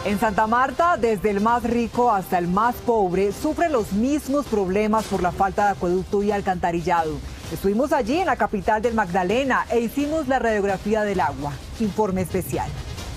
En Santa Marta, desde el más rico hasta el más pobre, sufren los mismos problemas por la falta de acueducto y alcantarillado. Estuvimos allí en la capital del Magdalena e hicimos la radiografía del agua. Informe especial.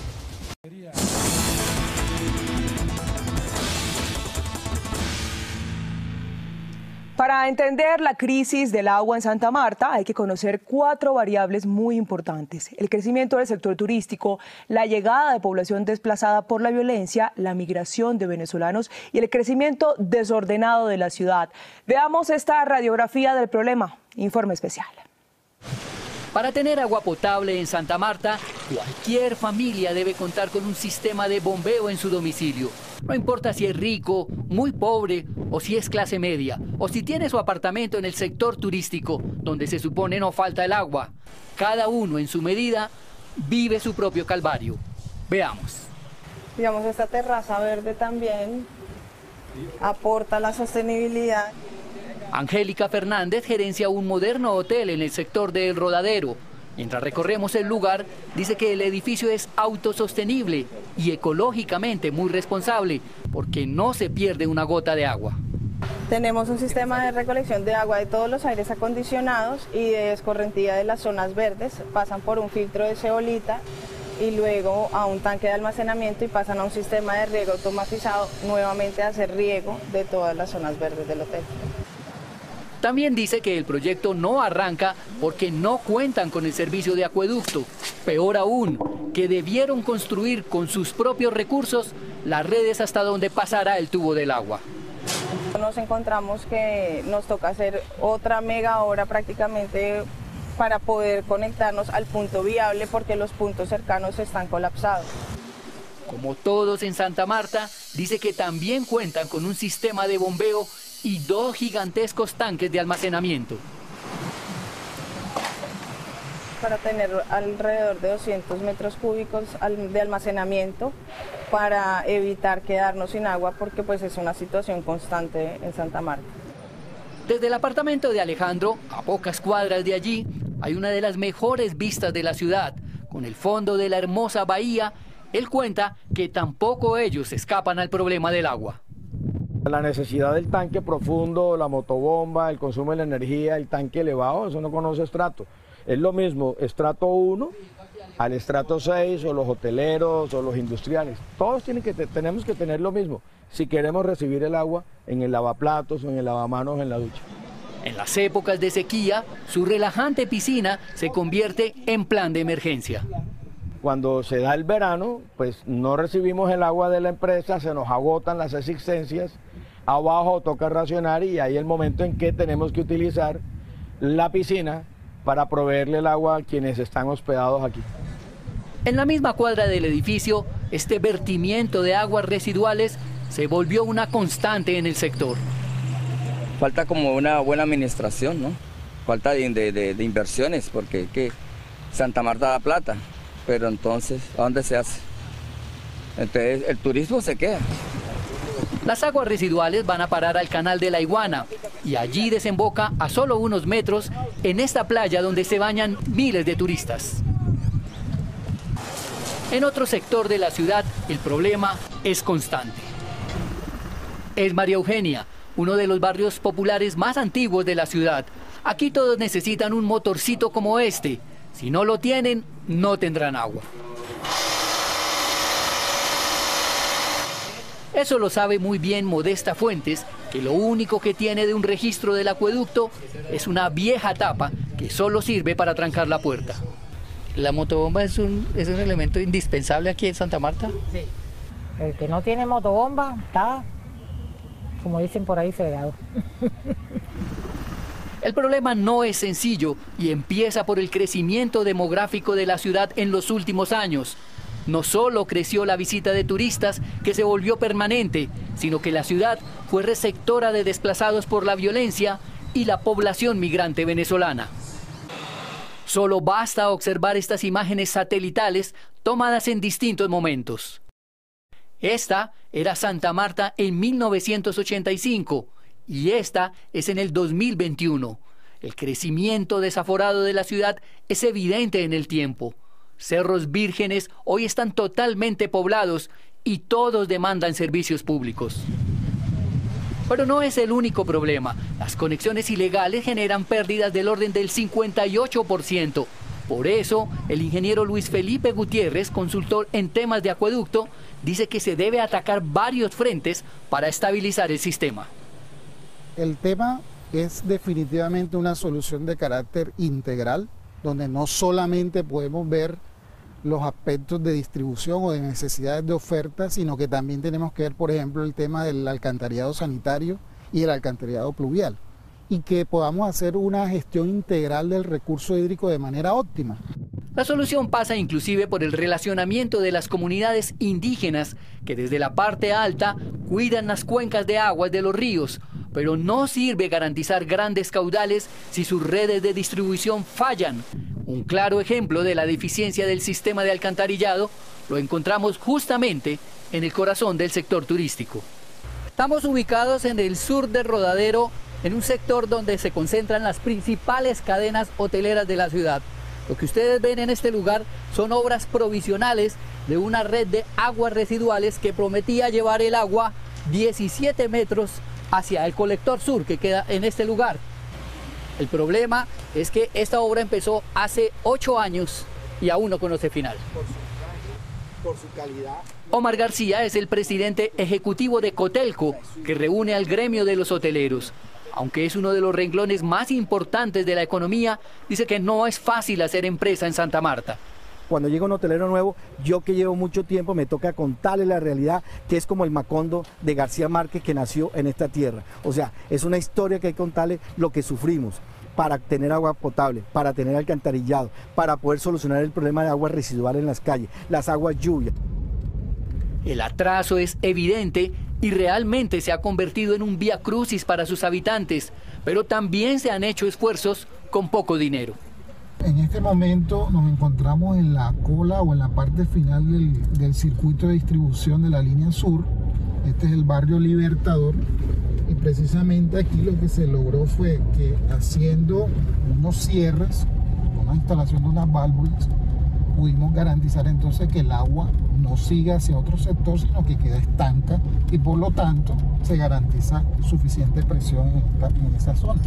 Para entender la crisis del agua en Santa Marta hay que conocer 4 variables muy importantes: el crecimiento del sector turístico, la llegada de población desplazada por la violencia, la migración de venezolanos y el crecimiento desordenado de la ciudad. Veamos esta radiografía del problema. Informe especial. Para tener agua potable en Santa Marta, cualquier familia debe contar con un sistema de bombeo en su domicilio. No importa si es rico, muy pobre o si es clase media, o si tiene su apartamento en el sector turístico, donde se supone no falta el agua. Cada uno en su medida vive su propio calvario. Veamos. Digamos, esta terraza verde también aporta la sostenibilidad. Angélica Fernández gerencia un moderno hotel en el sector de El Rodadero. Mientras recorremos el lugar, dice que el edificio es autosostenible y ecológicamente muy responsable, porque no se pierde una gota de agua. Tenemos un sistema de recolección de agua de todos los aires acondicionados y de escorrentía de las zonas verdes. Pasan por un filtro de zeolita y luego a un tanque de almacenamiento y pasan a un sistema de riego automatizado, nuevamente a hacer riego de todas las zonas verdes del hotel. También dice que el proyecto no arranca porque no cuentan con el servicio de acueducto. Peor aún, que debieron construir con sus propios recursos las redes hasta donde pasará el tubo del agua. Nos encontramos que nos toca hacer otra mega hora prácticamente para poder conectarnos al punto viable porque los puntos cercanos están colapsados. Como todos en Santa Marta, dice que también cuentan con un sistema de bombeo y 2 gigantescos tanques de almacenamiento. Para tener alrededor de 200 metros cúbicos de almacenamiento para evitar quedarnos sin agua porque pues es una situación constante en Santa Marta. Desde el apartamento de Alejandro, a pocas cuadras de allí, hay una de las mejores vistas de la ciudad. Con el fondo de la hermosa bahía, él cuenta que tampoco ellos escapan al problema del agua. La necesidad del tanque profundo, la motobomba, el consumo de la energía, el tanque elevado, eso no conoce estrato. Es lo mismo estrato 1 al estrato 6 o los hoteleros o los industriales. Todos tenemos que tener lo mismo si queremos recibir el agua en el lavaplatos o en el lavamanos o en la ducha. En las épocas de sequía, su relajante piscina se convierte en plan de emergencia. Cuando se da el verano, pues no recibimos el agua de la empresa, se nos agotan las existencias, abajo toca racionar y ahí el momento en que tenemos que utilizar la piscina para proveerle el agua a quienes están hospedados aquí. En la misma cuadra del edificio, este vertimiento de aguas residuales se volvió una constante en el sector. Falta como una buena administración, ¿no? Falta de inversiones, porque que Santa Marta da plata, pero entonces, ¿a dónde se hace? Entonces, el turismo se queda. Las aguas residuales van a parar al canal de la Iguana y allí desemboca a solo unos metros en esta playa donde se bañan miles de turistas. En otro sector de la ciudad, el problema es constante. Es María Eugenia, uno de los barrios populares más antiguos de la ciudad. Aquí todos necesitan un motorcito como este. Si no lo tienen, no tendrán agua. Eso lo sabe muy bien Modesta Fuentes, que lo único que tiene de un registro del acueducto es una vieja tapa que solo sirve para trancar la puerta. ¿La motobomba es un elemento indispensable aquí en Santa Marta? Sí. El que no tiene motobomba está, como dicen por ahí, fregado. El problema no es sencillo y empieza por el crecimiento demográfico de la ciudad en los últimos años. No solo creció la visita de turistas, que se volvió permanente, sino que la ciudad fue receptora de desplazados por la violencia y la población migrante venezolana. Solo basta observar estas imágenes satelitales tomadas en distintos momentos. Esta era Santa Marta en 1985 y esta es en el 2021. El crecimiento desaforado de la ciudad es evidente en el tiempo. Cerros Vírgenes hoy están totalmente poblados y todos demandan servicios públicos. Pero no es el único problema. Las conexiones ilegales generan pérdidas del orden del 58%. Por eso, el ingeniero Luis Felipe Gutiérrez, consultor en temas de acueducto, dice que se debe atacar varios frentes para estabilizar el sistema. El tema es definitivamente una solución de carácter integral, donde no solamente podemos ver los aspectos de distribución o de necesidades de oferta, sino que también tenemos que ver, por ejemplo, el tema del alcantarillado sanitario y el alcantarillado pluvial, y que podamos hacer una gestión integral del recurso hídrico de manera óptima. La solución pasa inclusive por el relacionamiento de las comunidades indígenas que desde la parte alta cuidan las cuencas de aguas de los ríos, pero no sirve garantizar grandes caudales si sus redes de distribución fallan. Un claro ejemplo de la deficiencia del sistema de alcantarillado lo encontramos justamente en el corazón del sector turístico. Estamos ubicados en el sur del Rodadero, en un sector donde se concentran las principales cadenas hoteleras de la ciudad. Lo que ustedes ven en este lugar son obras provisionales de una red de aguas residuales que prometía llevar el agua 17 metros hacia el colector sur que queda en este lugar. El problema es que esta obra empezó hace 8 años y aún no conoce final. Por su calidad. Omar García es el presidente ejecutivo de Cotelco, que reúne al gremio de los hoteleros. Aunque es uno de los renglones más importantes de la economía, dice que no es fácil hacer empresa en Santa Marta. Cuando llega un hotelero nuevo, yo que llevo mucho tiempo me toca contarle la realidad, que es como el Macondo de García Márquez que nació en esta tierra. O sea, es una historia que hay que contarle lo que sufrimos para tener agua potable, para tener alcantarillado, para poder solucionar el problema de agua residual en las calles, las aguas lluvias. El atraso es evidente y realmente se ha convertido en un viacrucis para sus habitantes, pero también se han hecho esfuerzos con poco dinero. En este momento nos encontramos en la cola o en la parte final del circuito de distribución de la línea sur. Este es el barrio Libertador y precisamente aquí lo que se logró fue que haciendo unos cierres, una instalación de unas válvulas, pudimos garantizar entonces que el agua no siga hacia otro sector, sino que queda estanca y por lo tanto se garantiza suficiente presión en esa zona.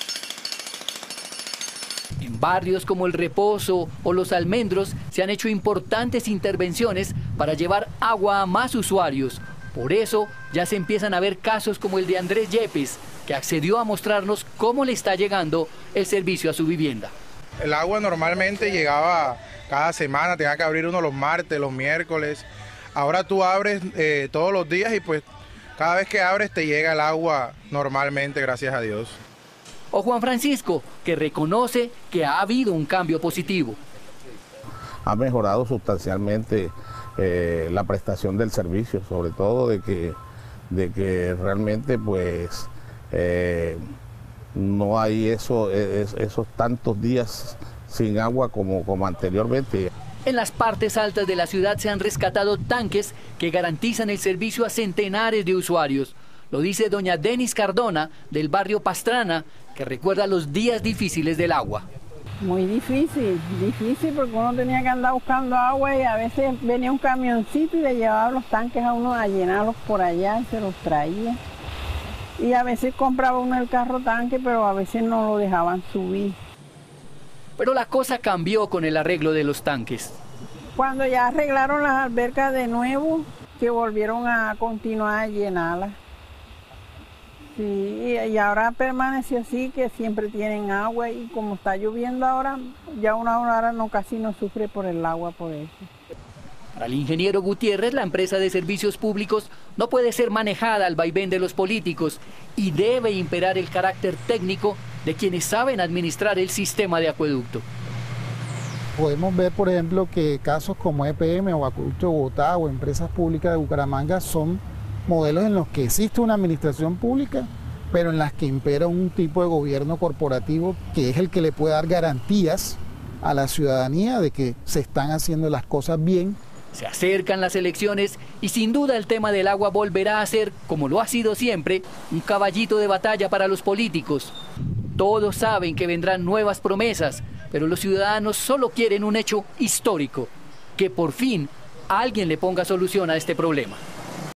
En barrios como El Reposo o Los Almendros se han hecho importantes intervenciones para llevar agua a más usuarios. Por eso ya se empiezan a ver casos como el de Andrés Yepes, que accedió a mostrarnos cómo le está llegando el servicio a su vivienda. El agua normalmente llegaba cada semana, tenía que abrir uno los martes, los miércoles. Ahora tú abres todos los días y pues cada vez que abres te llega el agua normalmente, gracias a Dios. O Juan Francisco, que reconoce que ha habido un cambio positivo. Ha mejorado sustancialmente la prestación del servicio, sobre todo de que realmente pues no hay esos tantos días sin agua como anteriormente. En las partes altas de la ciudad se han rescatado tanques que garantizan el servicio a centenares de usuarios. Lo dice doña Denis Cardona, del barrio Pastrana, que recuerda los días difíciles del agua. Muy difícil porque uno tenía que andar buscando agua y a veces venía un camioncito y le llevaba los tanques a uno a llenarlos por allá y se los traía. Y a veces compraba uno el carro tanque, pero a veces no lo dejaban subir. Pero la cosa cambió con el arreglo de los tanques. Cuando ya arreglaron las albercas de nuevo, que volvieron a continuar a llenarlas. Sí, y ahora permaneció así, que siempre tienen agua y como está lloviendo ahora, ya una hora casi no sufre por el agua por eso. Para el ingeniero Gutiérrez, la empresa de servicios públicos no puede ser manejada al vaivén de los políticos y debe imperar el carácter técnico de quienes saben administrar el sistema de acueducto. Podemos ver, por ejemplo, que casos como EPM o Acueducto de Bogotá o empresas públicas de Bucaramanga son modelos en los que existe una administración pública, pero en las que impera un tipo de gobierno corporativo que es el que le puede dar garantías a la ciudadanía de que se están haciendo las cosas bien. Se acercan las elecciones y sin duda el tema del agua volverá a ser, como lo ha sido siempre, un caballito de batalla para los políticos. Todos saben que vendrán nuevas promesas, pero los ciudadanos solo quieren un hecho histórico, que por fin alguien le ponga solución a este problema.